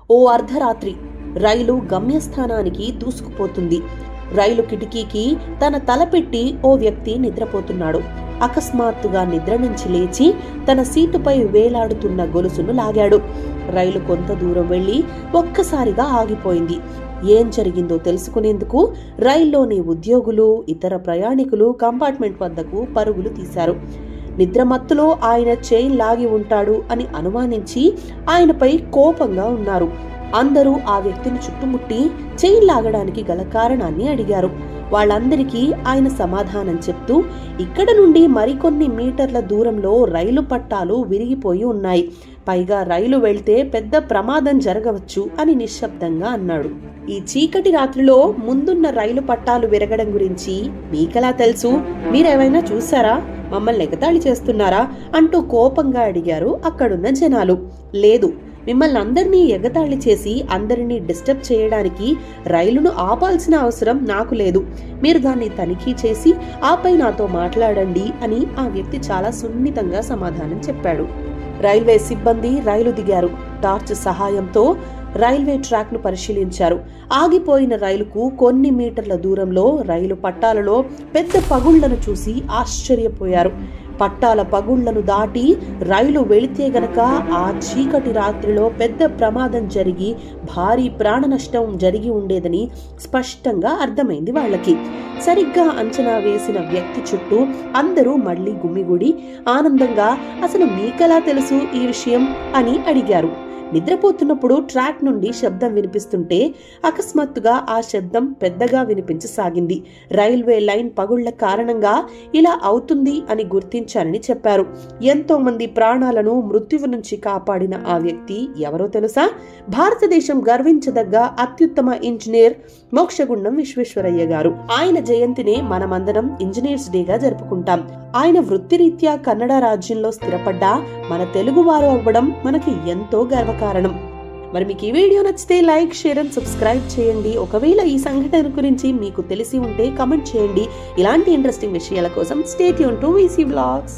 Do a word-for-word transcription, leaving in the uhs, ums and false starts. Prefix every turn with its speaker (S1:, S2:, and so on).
S1: ఓ అర్ధరాత్రి రైలు గమ్యస్థానానికి దూసుకుపోతుంది. రైలు కిటికీకి తన తల పెట్టి ఓ వ్యక్తి నిద్రపోతున్నాడు. అకస్మాత్తుగా నిద్ర నుంచి లేచి తన సీటుపై వేలాడుతున్న గొలుసును లాగాడు. రైలు కొంత దూరం వెళ్లి ఒక్కసారిగా ఆగిపోయింది. ఏం జరిగిందో తెలుసుకునేందుకు రైల్లోని ఉద్యోగులు, ఇతర ప్రయాణికులు కంపార్ట్మెంట్ వద్దకు పరుగులు తీశారు. నిద్రమత్తులో ఆయన చైన్ లాగి ఉంటాడు అని అనుమానించి ఆయనపై కోపంగా ఉన్నారు. అందరూ ఆ వ్యక్తిని చుట్టుముట్టి చైన్ లాగడానికి గల కారణాన్ని అడిగారు. వాళ్ళందరికీ ఆయన సమాధానం చెప్తూ, ఇక్కడ నుండి మరికొన్ని మీటర్ల దూరంలో రైలు పట్టాలు విరిగిపోయి ఉన్నాయి, పైగా రైలు వెళ్తే పెద్ద ప్రమాదం జరగవచ్చు అని నిశ్శబ్దంగా అన్నాడు. ఈ చీకటి రాత్రిలో ముందున్న రైలు పట్టాలు విరగడం గురించి మీకెలా తెలుసు? మీరేమైనా చూసారా? మమ్మల్ని ఎగతాళి చేస్తున్నారా అంటూ కోపంగా అడిగారు అక్కడున్న జనాలు. లేదు, మిమ్మల్ని అందరినీ ఎగతాళి చేసి అందరినీ డిస్టర్బ్ చేయడానికి రైలును ఆపాల్సిన అవసరం నాకు లేదు. మీరు దాన్ని తనిఖీ చేసి ఆపై నాతో మాట్లాడండి అని ఆ వ్యక్తి చాలా సున్నితంగా సమాధానం చెప్పాడు. రైల్వే సిబ్బంది రైలు దిగారు. టార్చ్ సహాయంతో రైల్వే ట్రాక్ ను పరిశీలించారు. ఆగిపోయిన రైలుకు కొన్ని మీటర్ల దూరంలో రైలు పట్టాలలో పెద్ద పగుళ్లను చూసి ఆశ్చర్యపోయారు. పట్టాల పగుళ్లను దాటి రైలు వెళితే గనక ఆ చీకటి రాత్రిలో పెద్ద ప్రమాదం జరిగి భారీ ప్రాణ నష్టం జరిగి ఉండేదని స్పష్టంగా అర్థమైంది వాళ్ళకి. సరిగ్గా అంచనా వేసిన వ్యక్తి చుట్టూ అందరూ మళ్లీ గుమిగూడి ఆనందంగా, అసలు మీకెలా తెలుసు ఈ విషయం అని అడిగారు. నిద్రపోతున్నప్పుడు ట్రాక్ నుండి శబ్దం వినిపిస్తుంటే అకస్మాత్తుగా ఆ శబ్దం పెద్దగా వినిపించసాగింది. రైల్వే లైన్ పగుళ్ల కారణంగా ఇలా అవుతుంది అని గుర్తించారని చెప్పారు. ఎంతో మంది ప్రాణాలను మృత్యువు నుంచి కాపాడిన ఆ వ్యక్తి ఎవరో తెలుసా? భారతదేశం గర్వించదగ్గ అత్యుత్తమ ఇంజనీర్ మోక్షగుండం విశ్వేశ్వరయ్య గారు. ఆయన జయంతినే మనమందరం ఇంజనీర్స్ డేగా జరుపుకుంటాం. ఆయన వృత్తిరీత్యా కన్నడ రాజ్యంలో స్థిరపడ్డా మన తెలుగు వారు అవ్వడం మనకి ఎంతో గర్వకారణం. మరి మీకు ఈ వీడియో నచ్చితే లైక్, షేర్ అండ్ సబ్స్క్రైబ్ చేయండి. ఒకవేళ ఈ సంఘటన గురించి మీకు తెలిసి ఉంటే కమెంట్ చేయండి. ఇలాంటి ఇంట్రెస్టింగ్ విషయాల కోసం stay tune to VC vlogs.